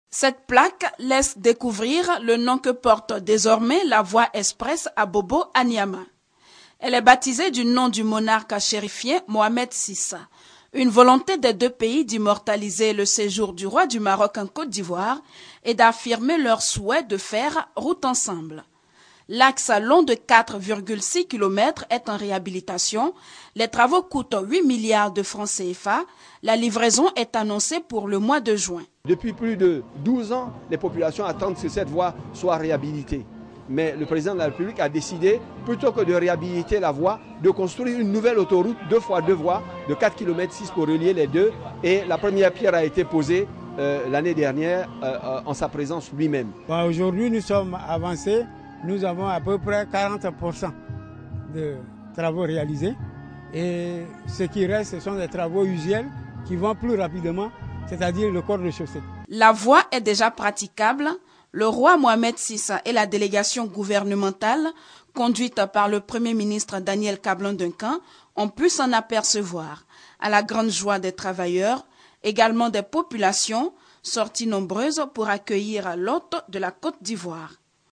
Cette plaque laisse découvrir le nom que porte désormais la voie express à Bobo à Niamey. Elle est baptisée du nom du monarque chérifien Mohamed VI. Une volonté des deux pays d'immortaliser le séjour du roi du Maroc en Côte d'Ivoire et d'affirmer leur souhait de faire route ensemble. L'axe long de 4,6 km est en réhabilitation. Les travaux coûtent 8 milliards de francs CFA. La livraison est annoncée pour le mois de juin. Depuis plus de 12 ans, les populations attendent que cette voie soit réhabilitée. Mais le président de la République a décidé, plutôt que de réhabiliter la voie, de construire une nouvelle autoroute 2 fois 2 voies de 4,6 km pour relier les deux. Et la première pierre a été posée l'année dernière en sa présence lui-même. Aujourd'hui, nous sommes avancés. Nous avons à peu près 40% de travaux réalisés. Et ce qui reste, ce sont des travaux usuels qui vont plus rapidement, c'est-à-dire le corps de chaussée. La voie est déjà praticable. Le roi Mohamed VI et la délégation gouvernementale, conduite par le Premier ministre Daniel Kablan-Duncan, ont pu s'en apercevoir, à la grande joie des travailleurs, également des populations, sorties nombreuses pour accueillir l'hôte de la Côte d'Ivoire.